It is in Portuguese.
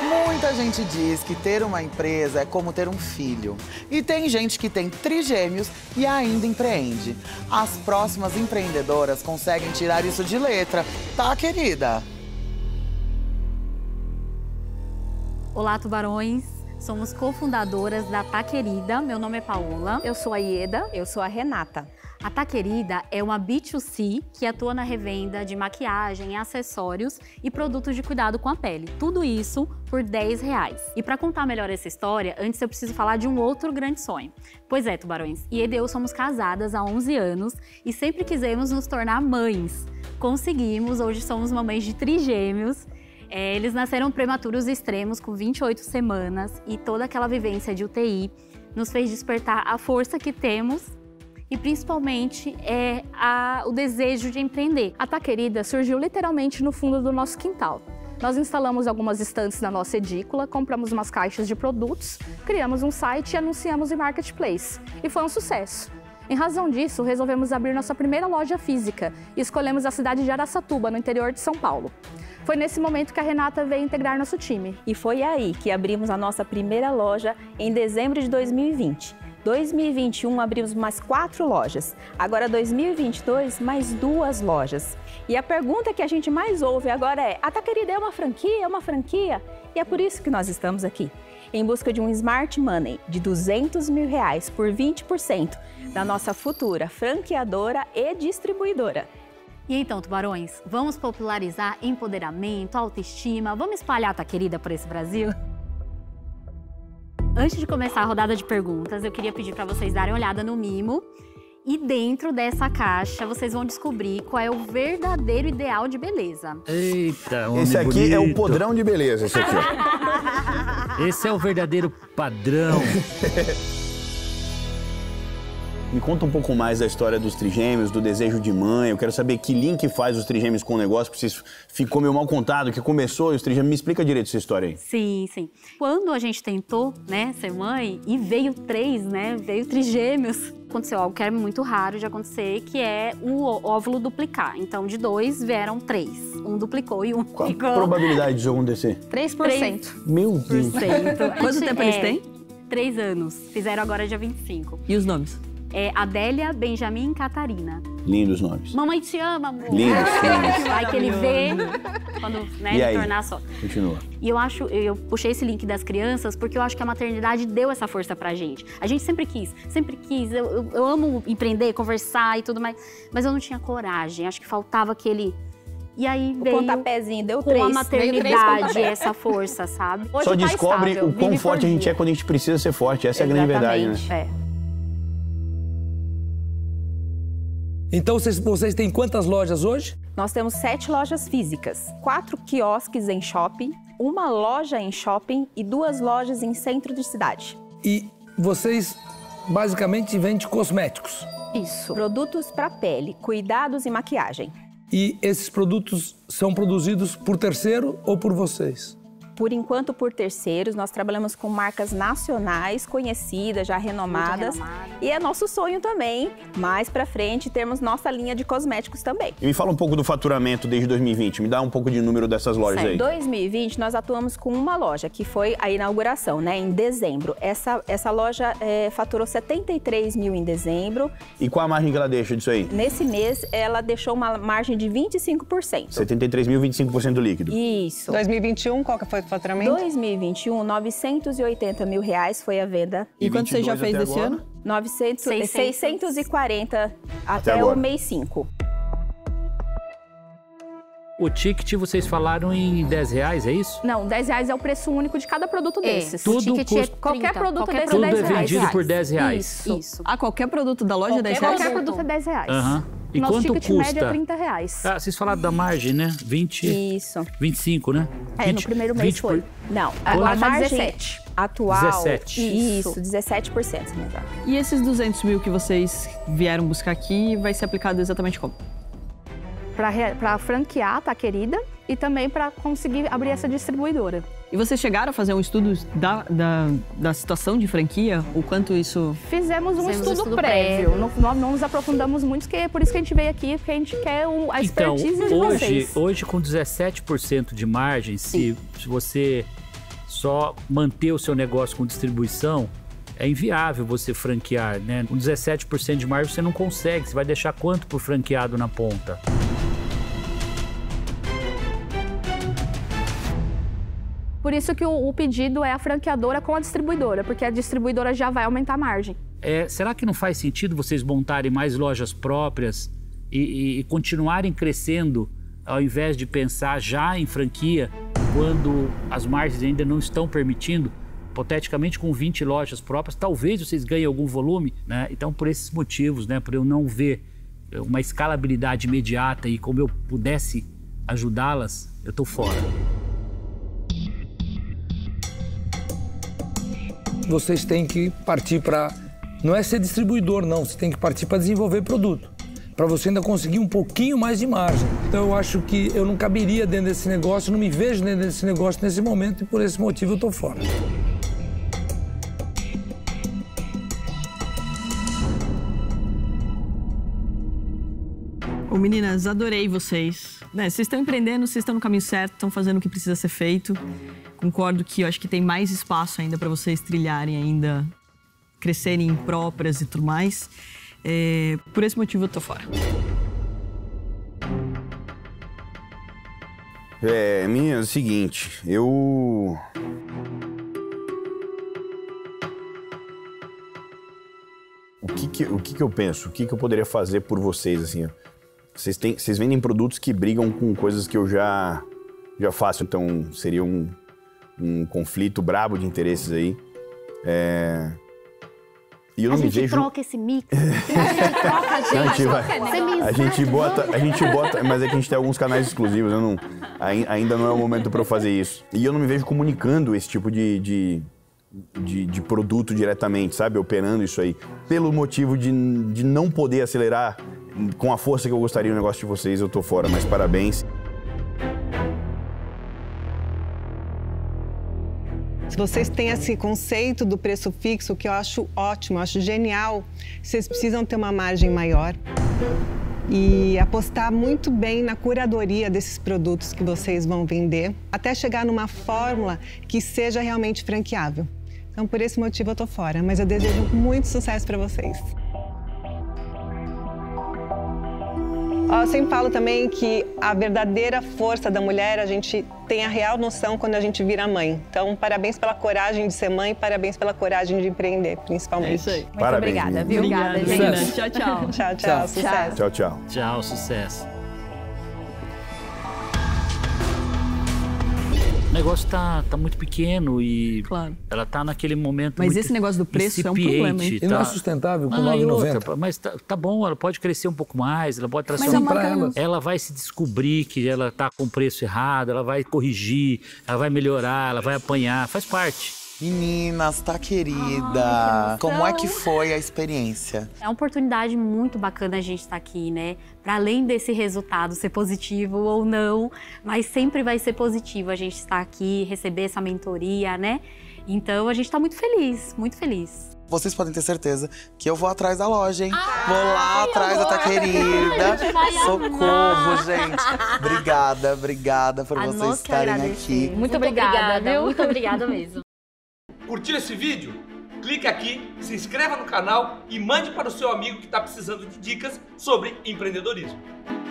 Muita gente diz que ter uma empresa é como ter um filho. E tem gente que tem trigêmeos e ainda empreende. As próximas empreendedoras conseguem tirar isso de letra, tá, querida? Olá, tubarões! Somos cofundadoras da Tá Querida. Meu nome é Paola. Eu sou a Ieda. Eu sou a Renata. A Tá Querida é uma B2C que atua na revenda de maquiagem, acessórios e produtos de cuidado com a pele. Tudo isso por R$10. E para contar melhor essa história, antes eu preciso falar de um outro grande sonho. Pois é, tubarões, Ieda e eu somos casadas há 11 anos e sempre quisemos nos tornar mães. Conseguimos, hoje somos mamães de trigêmeos. Eles nasceram prematuros extremos com 28 semanas e toda aquela vivência de UTI nos fez despertar a força que temos e principalmente o desejo de empreender. A Tá Querida surgiu literalmente no fundo do nosso quintal. Nós instalamos algumas estantes na nossa edícula, compramos umas caixas de produtos, criamos um site e anunciamos em marketplace. E foi um sucesso. Em razão disso, resolvemos abrir nossa primeira loja física e escolhemos a cidade de Araçatuba, no interior de São Paulo. Foi nesse momento que a Renata veio integrar nosso time. E foi aí que abrimos a nossa primeira loja em dezembro de 2020. 2021 abrimos mais 4 lojas. Agora 2022, mais 2 lojas. E a pergunta que a gente mais ouve agora é: a Tá Querida é uma franquia? É uma franquia? E é por isso que nós estamos aqui, em busca de um Smart Money de R$200 mil por 20% da nossa futura franqueadora e distribuidora. E então, tubarões, vamos popularizar empoderamento, autoestima, vamos espalhar a Tá Querida por esse Brasil? Antes de começar a rodada de perguntas, eu queria pedir para vocês darem uma olhada no mimo. E dentro dessa caixa, vocês vão descobrir qual é o verdadeiro ideal de beleza. Eita, homem Esse aqui bonito. é o podrão de beleza, esse aqui, ó. Esse é o verdadeiro padrão. Me conta um pouco mais da história dos trigêmeos, do desejo de mãe. Eu quero saber que link faz os trigêmeos com o negócio, porque vocês ficou meio mal contado, que começou e os trigêmeos. Me explica direito essa história aí. Sim, sim. Quando a gente tentou, né, ser mãe, e veio 3, né, veio trigêmeos, aconteceu algo que é muito raro de acontecer, que é o óvulo duplicar. Então, de 2 vieram 3. Um duplicou e um Qual ficou... a probabilidade disso acontecer? 3%. Meu Deus. Quanto tempo eles têm? 3 anos. Fizeram agora dia 25. E os nomes? É Adélia, Benjamin e Catarina. Lindos nomes. Mamãe te ama, amor. Lindos, lindos. Vai que ele vê quando, né, E aí? retornar só. Continua. E eu puxei esse link das crianças porque eu acho que a maternidade deu essa força pra gente. A gente sempre quis. Eu amo empreender, conversar e tudo mais, mas eu não tinha coragem. Acho que faltava aquele... E aí O veio pontapézinho deu com 3. a maternidade essa força, sabe? Só tá descobre estável, o quão vive forte por a gente dia. é quando a gente precisa ser forte. Essa é a grande verdade, né? É. Então vocês têm quantas lojas hoje? Nós temos 7 lojas físicas, 4 quiosques em shopping, 1 loja em shopping e 2 lojas em centro de cidade. E vocês basicamente vendem cosméticos. Isso. Produtos para pele, cuidados e maquiagem. E esses produtos são produzidos por terceiro ou por vocês? Por enquanto, por terceiros, nós trabalhamos com marcas nacionais, conhecidas, já renomadas. E é nosso sonho também, mais pra frente, termos nossa linha de cosméticos também. E me fala um pouco do faturamento desde 2020. Me dá um pouco de número dessas lojas aí. Em 2020, nós atuamos com uma loja, que foi a inauguração, né, em dezembro. Essa loja faturou 73 mil em dezembro. E qual a margem que ela deixa disso aí? Nesse mês, ela deixou uma margem de 25%. 73 mil, 25% do líquido. Isso. 2021, qual que foi o faturamento? 2021, 980 mil reais foi a venda. E quanto você já fez até desse agora? ano? 640 até agora. o mês 5. O ticket vocês falaram em R$10, é isso? Não, R$10 é o preço único de cada produto desses. Tudo O ticket custa- qualquer produto Qualquer desse Tudo é é R$10. vendido por R$10. Isso. Ah, qualquer produto da loja é R$10? Qualquer produto é R$10. Aham. E Nosso quanto ticket custa? médio é R$30. Ah, vocês falaram da margem, né? 20, Isso. 25, né? No primeiro mês 20 foi. Não, Agora a tá margem 17. atual... 17. Isso, 17%. Né? E esses 200 mil que vocês vieram buscar aqui, vai ser aplicado exatamente como? Para franquear, Tá Querida, e também para conseguir abrir essa distribuidora. E vocês chegaram a fazer um estudo da situação de franquia? O quanto isso... Fizemos um Fizemos um estudo estudo prévio. prévio. Nós não nos aprofundamos muito, porque é por isso que a gente veio aqui, porque a gente quer a expertise de vocês. Hoje com 17% de margem, se você só manter o seu negócio com distribuição, é inviável você franquear, né? Com 17% de margem você não consegue, você vai deixar quanto por franqueado na ponta? Por isso que o pedido é a franqueadora com a distribuidora, porque a distribuidora já vai aumentar a margem. Será que não faz sentido vocês montarem mais lojas próprias e continuarem crescendo, ao invés de pensar já em franquia, quando as margens ainda não estão permitindo? Hipoteticamente, com 20 lojas próprias, talvez vocês ganhem algum volume, né? Então, por esses motivos, né, por eu não ver uma escalabilidade imediata e como eu pudesse ajudá-las, eu estou fora. Vocês têm que partir para... Não é ser distribuidor, não. Você tem que partir para desenvolver produto, para você ainda conseguir um pouquinho mais de margem. Então eu acho que eu não caberia dentro desse negócio, não me vejo dentro desse negócio nesse momento e por esse motivo eu estou fora. Ô meninas, adorei vocês. Né, vocês estão empreendendo, vocês estão no caminho certo, estão fazendo o que precisa ser feito. Concordo que eu acho que tem mais espaço ainda para vocês trilharem ainda, crescerem próprias e tudo mais. Por esse motivo eu tô fora. Minha é o seguinte, o que eu penso? O que eu poderia fazer por vocês, assim? Vocês vendem produtos que brigam com coisas que eu já faço, então seria um conflito brabo de interesses aí. E eu não me vejo... A gente troca esse mix. A gente troca, gente. A gente bota, mas é que a gente tem alguns canais exclusivos, ainda não é o momento para eu fazer isso. E eu não me vejo comunicando esse tipo de produto diretamente, sabe? Operando isso aí. Pelo motivo de não poder acelerar com a força que eu gostaria o negócio de vocês, eu tô fora, mas parabéns. Se vocês têm esse conceito do preço fixo, que eu acho ótimo, eu acho genial, vocês precisam ter uma margem maior e apostar muito bem na curadoria desses produtos que vocês vão vender, até chegar numa fórmula que seja realmente franqueável. Então, por esse motivo, eu tô fora, mas eu desejo muito sucesso para vocês. Eu sempre falo também que a verdadeira força da mulher, a gente tem a real noção quando a gente vira mãe. Então, parabéns pela coragem de ser mãe, parabéns pela coragem de empreender, principalmente. É isso aí. Muito Parabéns, obrigada, menina. viu? Obrigada, meninas. Tchau, tchau. Tchau, tchau. Sucesso. Tchau, tchau. Tchau, sucesso. O negócio tá muito pequeno e Claro. ela tá naquele momento Mas muito esse negócio do preço é um incipiente, problema, hein? E não é sustentável com e 9,90. outra, mas tá bom, ela pode crescer um pouco mais, ela pode Mas tracionar. é uma pra elas. Ela vai se descobrir que ela tá com o preço errado, ela vai corrigir, ela vai melhorar, ela vai apanhar, faz parte. Meninas, tá querida? Como é que foi a experiência? É uma oportunidade muito bacana a gente estar aqui, né? Para além desse resultado ser positivo ou não, mas sempre vai ser positivo a gente estar aqui, receber essa mentoria, né? Então a gente tá muito feliz, muito feliz. Vocês podem ter certeza que eu vou atrás da loja, hein? Vou lá atrás da Tá Querida. Socorro, gente. Obrigada por vocês estarem aqui. Muito obrigada, viu? Muito obrigada mesmo. Curtiu esse vídeo? Clique aqui, se inscreva no canal e mande para o seu amigo que está precisando de dicas sobre empreendedorismo.